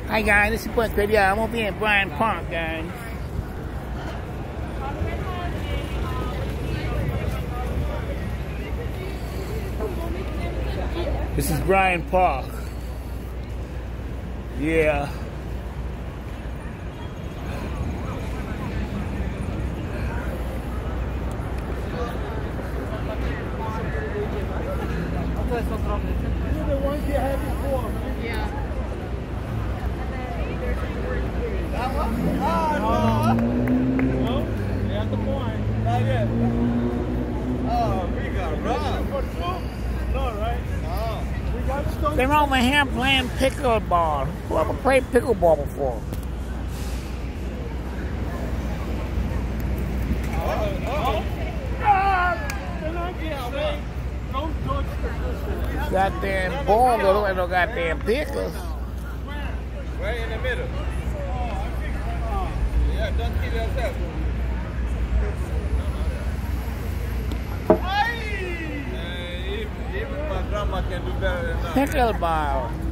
Hi guys, this is Point Video. I'm over here in Bryant Park, guys. This is Bryant Park. Yeah. These are the ones you had before. Yeah. That one? Oh, no. No? They at the point. Not yet. Oh, we got robbed. For two? No, right? No. We got stoned. They're over here playing pickleball. Whoever played pickleball before? Goddamn ball, little and no goddamn pickles. Right in the middle. Yeah, don't kill yourself. Even my grandma can do better than that. Pickleball.